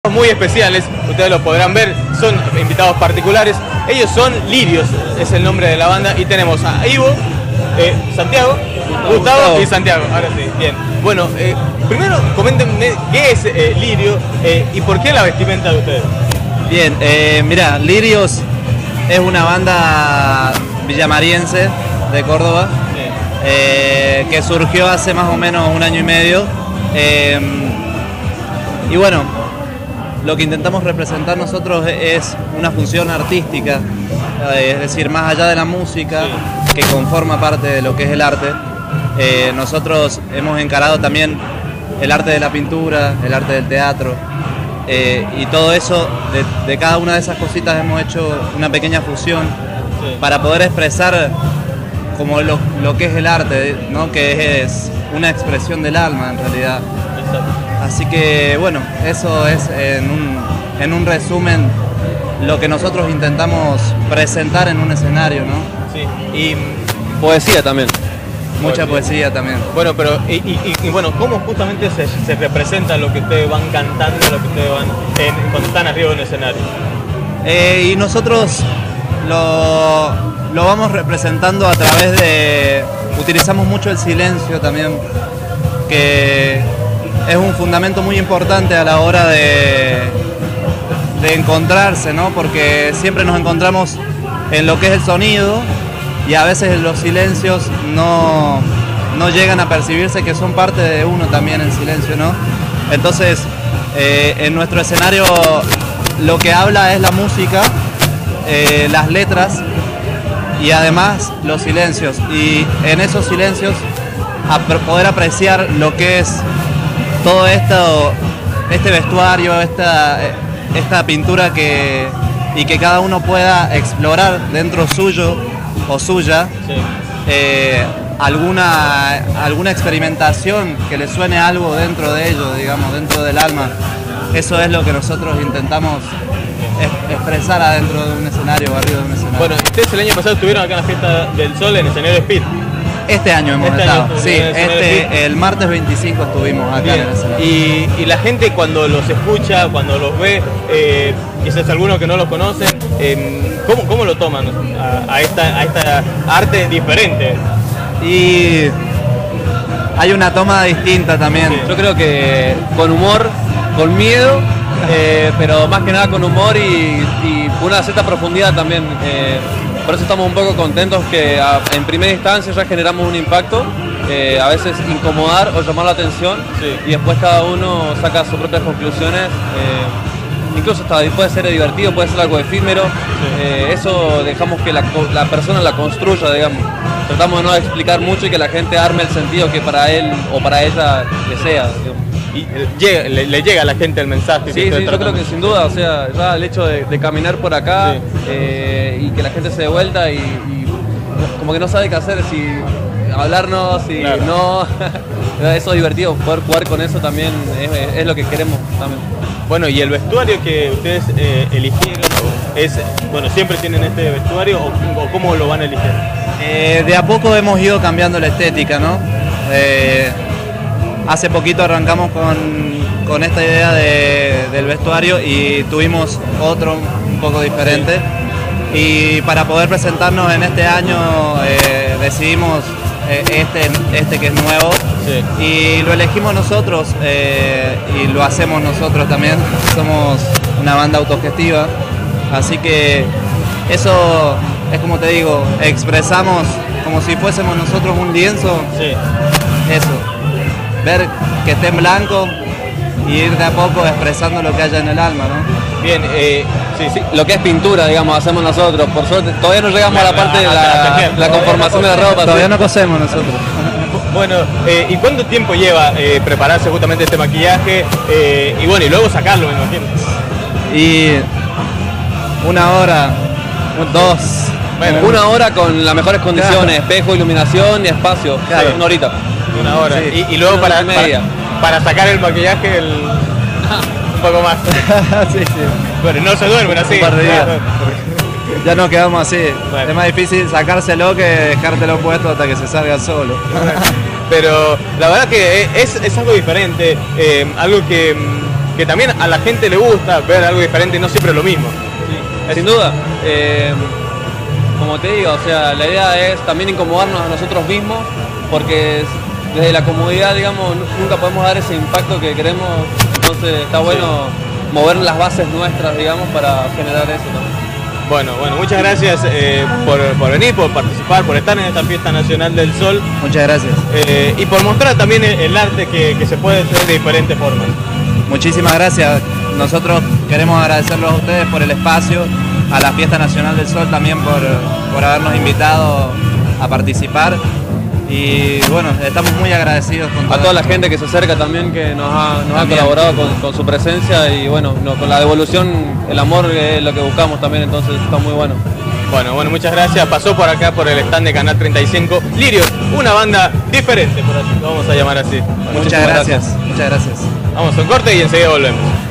Muy especiales, ustedes lo podrán ver, son invitados particulares. Ellos son Lirios, es el nombre de la banda, y tenemos a Ivo, Santiago, Gustavo y Santiago. Ahora sí, bien. Bueno, primero coméntenme qué es Lirio y por qué la vestimenta de ustedes. Bien, mira, Lirios es una banda villamariense de Córdoba, que surgió hace más o menos un año y medio. Y bueno, lo que intentamos representar nosotros es una función artística, es decir, más allá de la música, que conforma parte de lo que es el arte, nosotros hemos encarado también el arte de la pintura, el arte del teatro, y todo eso, de cada una de esas cositas hemos hecho una pequeña fusión para poder expresar como lo que es el arte, ¿no? Que es una expresión del alma en realidad. Así que bueno, eso es en un resumen lo que nosotros intentamos presentar en un escenario, ¿no? Sí. Y poesía también. Mucha poesía también. Bueno, pero y bueno, ¿cómo justamente se representa lo que ustedes van cantando, lo que ustedes van cuando están arriba de un escenario? Y nosotros lo vamos representando a través de... Utilizamos mucho el silencio también, que es un fundamento muy importante a la hora de encontrarse, ¿no? Porque siempre nos encontramos en lo que es el sonido y a veces los silencios no llegan a percibirse, que son parte de uno también en silencio, ¿no? Entonces, en nuestro escenario lo que habla es la música, las letras y además los silencios. Y en esos silencios poder apreciar lo que es todo este vestuario, esta pintura y que cada uno pueda explorar dentro suyo o suya alguna experimentación que le suene algo dentro de ellos, digamos, dentro del alma. Eso es lo que nosotros intentamos expresar adentro de un escenario, arriba de un escenario. Bueno, ustedes el año pasado estuvieron acá en la Fiesta del Sol en el escenario de Speed. Este año hemos estado, sí, el martes 25 estuvimos acá en el escenario. Y la gente cuando los escucha, cuando los ve, quizás algunos que no los conocen, ¿cómo lo toman a esta arte diferente? Y hay una toma distinta también. Sí. Yo creo que con humor, con miedo, pero más que nada con humor y una cierta profundidad también. Por eso estamos un poco contentos que en primera instancia ya generamos un impacto, a veces incomodar o llamar la atención, y después cada uno saca sus propias conclusiones. Incluso hasta puede ser divertido, puede ser algo efímero, eso dejamos que la persona la construya, digamos. Tratamos de no explicar mucho y que la gente arme el sentido que para él o para ella desea, digamos. Y le llega a la gente el mensaje. Sí, yo creo que sin duda, o sea, ya el hecho de caminar por acá y que la gente se dé vuelta y como que no sabe qué hacer, si hablarnos, si no, eso es divertido, poder jugar con eso también es lo que queremos también. Bueno, y el vestuario que ustedes eligieron, bueno, ¿siempre tienen este vestuario o cómo lo van a elegir? De a poco hemos ido cambiando la estética, ¿no? Hace poquito arrancamos con esta idea del vestuario y tuvimos otro un poco diferente. Y para poder presentarnos en este año decidimos este que es nuevo, y lo elegimos nosotros y lo hacemos nosotros también. Somos una banda autogestiva, así que eso es, como te digo, expresamos como si fuésemos nosotros un lienzo. Eso, ver que esté en blanco y ir de a poco expresando lo que haya en el alma, ¿no? Bien, lo que es pintura, digamos, hacemos nosotros. Por suerte, todavía no llegamos a la parte de la conformación de la ropa. Todavía no cosemos nosotros. Bueno, ¿y cuánto tiempo lleva prepararse justamente este maquillaje? Y bueno, y luego sacarlo, me imagino. Y 1 hora, 2. Bueno, 1 hora con las mejores condiciones, espejo, iluminación y espacio. Claro. 1 horita. 1 hora. Sí. Y luego media. para sacar el maquillaje un poco más. Sí. Bueno, no se duermen así. Un par de días. Ya nos quedamos así. Bueno. Es más difícil sacárselo que dejártelo puesto hasta que se salga solo. Pero la verdad que es algo diferente, algo que que también a la gente le gusta ver algo diferente y no siempre lo mismo. Sí, sin duda. Como te digo, o sea, la idea es también incomodarnos a nosotros mismos, porque desde la comodidad, digamos, nunca podemos dar ese impacto que queremos, entonces está bueno mover las bases nuestras, digamos, para generar eso también. Bueno, muchas gracias por venir, por participar, por estar en esta Fiesta Nacional del Sol. Muchas gracias. Y por mostrar también el arte que se puede hacer de diferentes formas. Muchísimas gracias. Nosotros queremos agradecerlos a ustedes por el espacio, a la Fiesta Nacional del Sol también por habernos invitado a participar. Y bueno, estamos muy agradecidos con toda la gente que se acerca también, que nos ha colaborado con su presencia, y bueno, con la devolución, el amor es lo que buscamos también, entonces está muy bueno. Bueno, muchas gracias. Pasó por acá por el stand de Canal 35 Lirios, una banda diferente, por así, vamos a llamar así. Muchas gracias. Muchas gracias. Vamos a un corte y enseguida volvemos.